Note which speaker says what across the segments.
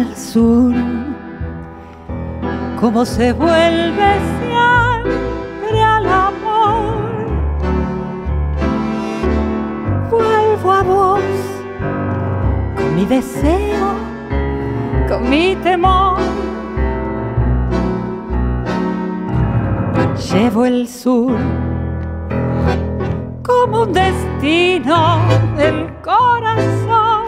Speaker 1: al sur, como se vuelve siempre al amor. Vuelvo a vos con mi deseo, con mi temor. Llevo el sur como un destino del corazón.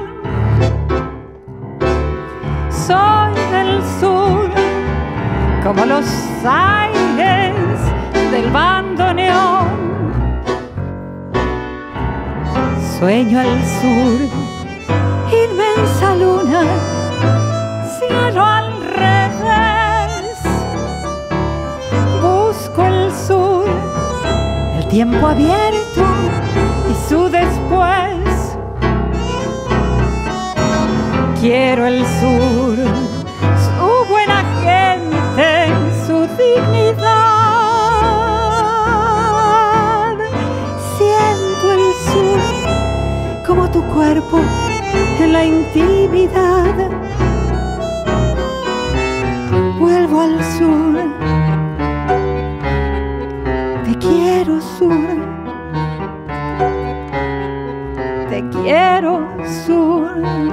Speaker 1: Soy del sur como los aires del bandoneón. Sueño al sur, inmensa luna, cielo al revés. Busco el sur, el tiempo abierto y su después. Quiero el sur, su buena gente, su dignidad. Siento el sur como tu cuerpo en la intimidad. Vuelvo al sur, te quiero sur, te quiero sur.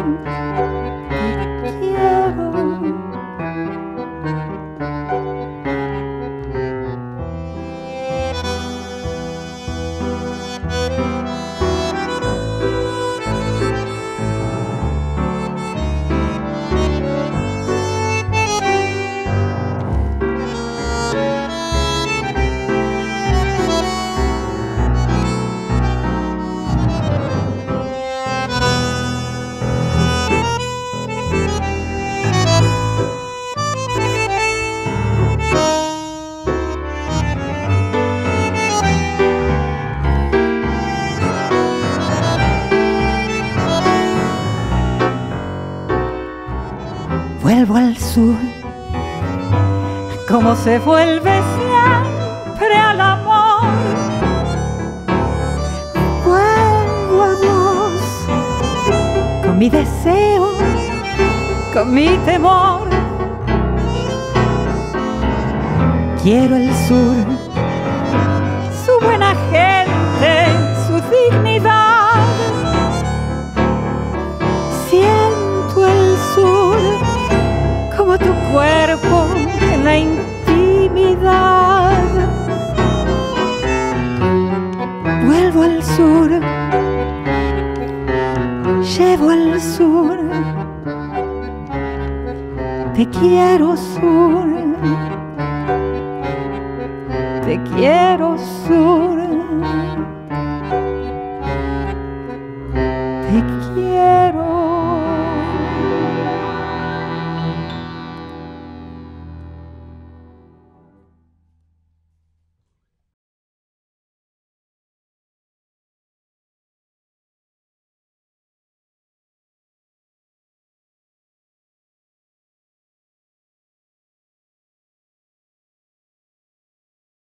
Speaker 1: Vuelvo al sur, como se vuelve siempre al amor. Vuelvo a vos, con mi deseo, con mi temor. Quiero el sur, su buena gente, su dignidad. Siento el sur como tu cuerpo en la intimidad. Vuelvo al sur, llevo al sur, te quiero sur, te quiero sur.